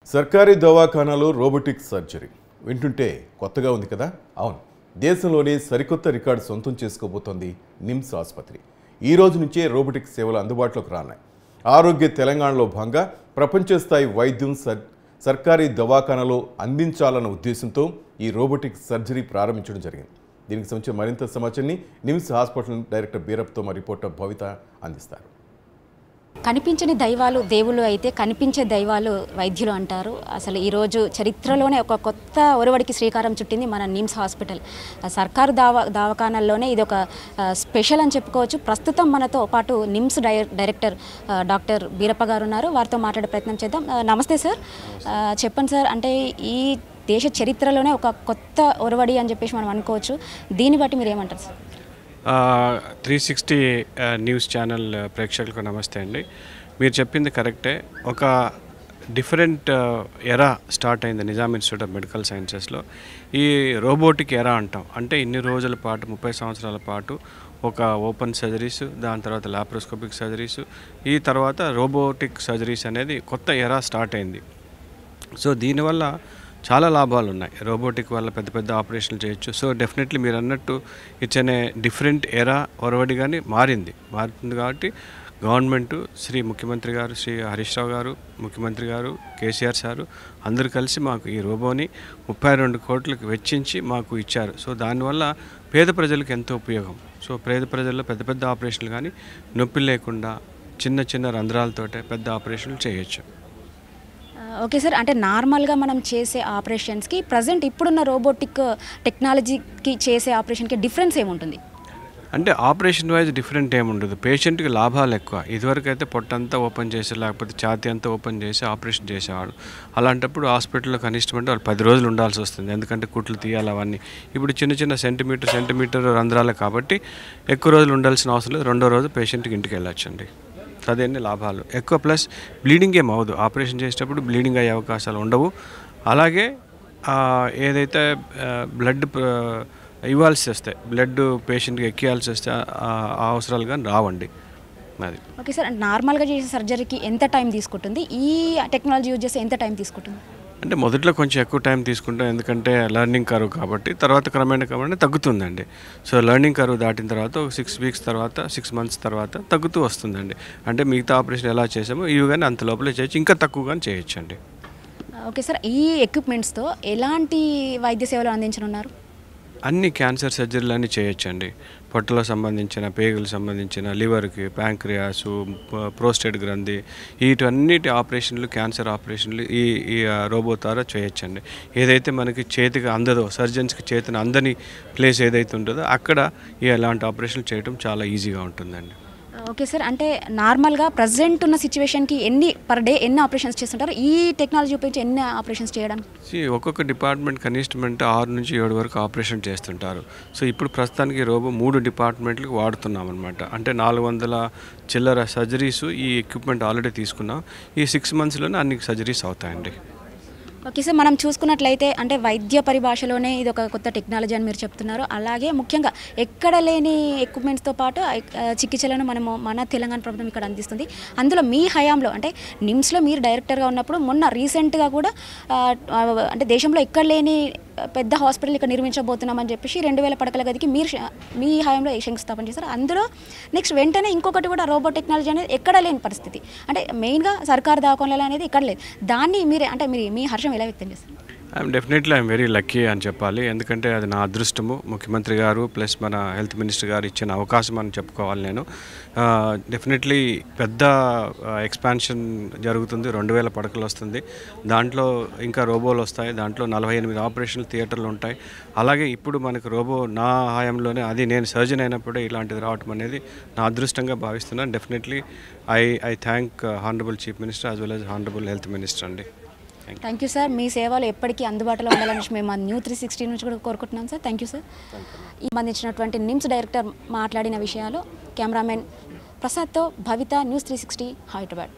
సర్కారీ దవాఖానాలో robotic surgery వింటుంటే కొత్తగా ఉంది కదా. అవును, దేశంలోనే సరికొత్త రికార్డు సొంతం చేసుకోబోతోంది నిమ్స్ ఆసుపత్రి. ఈ రోజు నుంచే రోబోటిక్ సేవలు అందుబాటులోకి రానున్నాయి. ఆరోగ్య తెలంగాణలో భాగంగా ప్రపంచ స్థాయి వైద్యం సర్కారీ దవాఖానాలో అందించాలన్న ఉద్దేశంతో ఈ రోబోటిక్ సర్జరీ ప్రారంభించడం జరిగింది. దీనికి సంబంధించిన మరింత సమాచారాన్ని నిమ్స్ హాస్పిటల్ డైరెక్టర్ బీరప్తో మా రిపోర్టర్ భవిత అందిస్తారు. కనిపించని దైవాలు దేవుళ్ళు అయితే కనిపించే దైవాలు వైద్యులు అంటారు. అసలు ఈరోజు చరిత్రలోనే ఒక కొత్త ఒరవడికి శ్రీకారం చుట్టింది మన నిమ్స్ హాస్పిటల్. సర్కారు దవాఖానాల్లోనే ఇది ఒక స్పెషల్ అని చెప్పుకోవచ్చు. ప్రస్తుతం మనతో పాటు నిమ్స్ డైరెక్టర్ డాక్టర్ బీరప్ప గారు ఉన్నారు. వారితో మాట్లాడే ప్రయత్నం చేద్దాం. నమస్తే సార్. చెప్పండి సార్, అంటే ఈ దేశ చరిత్రలోనే ఒక కొత్త ఒరవడి అని చెప్పేసి మనం అనుకోవచ్చు. దీన్ని బట్టి మీరు ఏమంటారు సార్? 360 న్యూస్ ఛానల్ ప్రేక్షకులకు నమస్తే అండి. మీరు చెప్పింది కరెక్టే. ఒక డిఫరెంట్ ఎరా స్టార్ట్ అయింది నిజాం ఇన్స్టిట్యూట్ ఆఫ్ మెడికల్ సైన్సెస్లో. ఈ రోబోటిక్ ఎరా అంటాం. అంటే ఇన్ని రోజుల పాటు 30 సంవత్సరాల పాటు ఒక ఓపెన్ సర్జరీస్, దాని తర్వాత లాప్రోస్కోపిక్ సర్జరీస్, ఈ తర్వాత రోబోటిక్ సర్జరీస్ అనేది కొత్త ఎరా స్టార్ట్ అయింది. సో దీనివల్ల చాలా లాభాలు ఉన్నాయి. రోబోటిక్ వల్ల పెద్ద పెద్ద ఆపరేషన్లు చేయొచ్చు. సో డెఫినెట్లీ మీరు అన్నట్టు ఇట్స్ అనే డిఫరెంట్ ఎరా ఒరవడిగానే మారుతుంది కాబట్టి గవర్నమెంట్ శ్రీ ముఖ్యమంత్రి గారు, శ్రీ హరీష్ రావు గారు, ముఖ్యమంత్రి గారు, కేసీఆర్ సారు అందరూ కలిసి మాకు ఈ రోబోని 32 కోట్లకు వెచ్చించి మాకు ఇచ్చారు. సో దానివల్ల పేద ప్రజలకు ఎంతో ఉపయోగం. సో పేద ప్రజల్లో పెద్ద పెద్ద ఆపరేషన్లు కానీ నొప్పి లేకుండా చిన్న చిన్న రంధ్రాలతోటే పెద్ద ఆపరేషన్లు చేయొచ్చు. ఓకే సార్, అంటే నార్మల్గా మనం చేసే ఆపరేషన్స్కి ప్రజెంట్ ఇప్పుడున్న రోబోటిక్ టెక్నాలజీకి చేసే ఆపరేషన్కి డిఫరెన్స్ ఏముంటుంది? అంటే ఆపరేషన్ వైజ్ డిఫరెంట్ ఏముండదు. పేషెంట్కి లాభాలు ఎక్కువ. ఇదివరకు అయితే పొట్టంతా ఓపెన్ చేసి లేకపోతే ఛాతీ అంతా ఓపెన్ చేసి ఆపరేషన్ చేసేవాడు. అలాంటప్పుడు హాస్పిటల్లో కనిష్టం అంటే వాళ్ళు 10 రోజులు ఉండాల్సి వస్తుంది. ఎందుకంటే కుట్లు తీయాలి అవన్నీ. ఇప్పుడు చిన్న చిన్న సెంటీమీటర్ రంధ్రాలే కాబట్టి ఎక్కువ రోజులు ఉండాల్సిన అవసరం లేదు. 2వ రోజు పేషెంట్కి ఇంటికి వెళ్ళొచ్చండి. అదేంటి లాభాలు ఎక్కువ. ప్లస్ బ్లీడింగ్ ఏం అవ్వదు. ఆపరేషన్ చేసేటప్పుడు బ్లీడింగ్ అయ్యే అవకాశాలు ఉండవు. అలాగే ఏదైతే బ్లడ్ ఇవ్వాల్సి వస్తే, బ్లడ్ పేషెంట్కి ఎక్కియాల్సి వస్తే ఆ అవసరాలు కానీ రావండి. అది ఓకే సార్, నార్మల్గా చేసే సర్జరీకి ఎంత టైం తీసుకుంటుంది? ఈ టెక్నాలజీ యూజ్ చేస్తే ఎంత టైం తీసుకుంటుంది? అంటే మొదట్లో కొంచెం ఎక్కువ టైం తీసుకుంటాం, ఎందుకంటే లెర్నింగ్ కర్వ్ కాబట్టి. తర్వాత క్రమేణా తగ్గుతుందండి. సో లెర్నింగ్ కర్వ్ దాటిన తర్వాత 6 వీక్స్ తర్వాత 6 మంత్స్ తర్వాత తగ్గుతూ వస్తుందండి. అంటే మిగతా ఆపరేషన్ ఎలా చేసామో ఇవి కానీ అంత లోపలే చేయొచ్చు, ఇంకా తక్కువగానే చేయొచ్చండి. ఓకే సార్, ఈ ఎక్విప్మెంట్స్తో ఎలాంటి వైద్య సేవలు అందించనున్నారు? అన్ని క్యాన్సర్ సర్జరీలు అన్నీ చేయొచ్చండి. పొట్టలో సంబంధించిన, పేగులకు సంబంధించిన, లివర్కి, ప్యాంక్రియాసు, ప్రోస్టేట్ గ్రంథి, వీటన్నిటి ఆపరేషన్లు, క్యాన్సర్ ఆపరేషన్లు ఈ రోబో ద్వారా చేయొచ్చండి. ఏదైతే మనకి చేతికి అందదో, సర్జన్స్కి చేతిని అందని ప్లేస్ ఏదైతే ఉంటుందో అక్కడ ఇలాంటి ఆపరేషన్లు చేయడం చాలా ఈజీగా ఉంటుందండి. ఓకే సార్, అంటే నార్మల్గా ప్రజెంట్ ఉన్న సిచ్యువేషన్కి పర్ డే ఎన్ని ఆపరేషన్స్ చేస్తుంటారు? ఈ టెక్నాలజీ ఉపయోగించి ఎన్ని ఆపరేషన్స్ చేయడానికి? ఒక్కొక్క డిపార్ట్మెంట్ కనిష్టం అంటే 6 నుంచి 7 వరకు ఆపరేషన్ చేస్తుంటారు. సో ఇప్పుడు ప్రస్తుతానికి రోబో 3 డిపార్ట్మెంట్లకు వాడుతున్నాం అనమాట. అంటే 400 చిల్లర సర్జరీస్ ఈ ఎక్విప్మెంట్ ఆల్రెడీ తీసుకున్నాం. ఈ 6 మంత్స్లోనే అన్ని సర్జరీస్ అవుతాయండి. ఓకే సార్, మనం చూసుకున్నట్లయితే అంటే వైద్య పరిభాషలోనే ఇది ఒక కొత్త టెక్నాలజీ అని మీరు చెప్తున్నారు. అలాగే ముఖ్యంగా ఎక్కడ లేని ఎక్విప్మెంట్స్తో పాటు చికిత్సలను మన తెలంగాణ ప్రభుత్వం ఇక్కడ అందిస్తుంది. అందులో మీ హయాంలో అంటే నిమ్స్లో మీరు డైరెక్టర్గా ఉన్నప్పుడు మొన్న రీసెంట్గా కూడా అంటే దేశంలో ఎక్కడ లేని పెద్ద హాస్పిటల్ ఇక్కడ నిర్మించబోతున్నామని చెప్పేసి 2000 పడకల గదికి మీ హయాంలో శంకుస్థాపన చేశారు. అందులో నెక్స్ట్ వెంటనే ఇంకొకటి కూడా రోబో టెక్నాలజీ అనేది ఎక్కడ లేని పరిస్థితి. అంటే మెయిన్గా సర్కారు దవాఖానాలు అనేది ఇక్కడ లేదు. దాన్ని మీ హర్షం ఎలా వ్యక్తం చేస్తారు? ఐఎమ్ వెరీ లక్కీ అని చెప్పాలి. ఎందుకంటే అది నా అదృష్టము. ముఖ్యమంత్రి గారు ప్లస్ మన హెల్త్ మినిస్టర్ గారు ఇచ్చిన అవకాశం అని చెప్పుకోవాలి. నేను డెఫినెట్లీ పెద్ద ఎక్స్పాన్షన్ జరుగుతుంది. 2000 పడకలు వస్తుంది. దాంట్లో ఇంకా రోబోలు వస్తాయి. దాంట్లో 48 ఆపరేషన్లు థియేటర్లు ఉంటాయి. అలాగే ఇప్పుడు మనకు రోబో నా హయాంలోనే, అది నేను సర్జన్ అయినప్పుడే ఇలాంటిది రావటం అనేది నా అదృష్టంగా భావిస్తున్నాను. Definitely I thank honourable chief minister as well as honourable health minister అండి. Thank you sir. మీ సేవలు ఎప్పటికీ అందుబాటులో ఉండాలని మేము న్యూ 360 నుంచి కూడా కోరుకుంటున్నాం సార్. Thank you sir. ఈ సంబంధించినటువంటి నిమ్స్ డైరెక్టర్ మాట్లాడిన విషయాలు కెమెరామెన్ ప్రసాద్తో భవిత, న్యూస్ 360 హైదరాబాద్.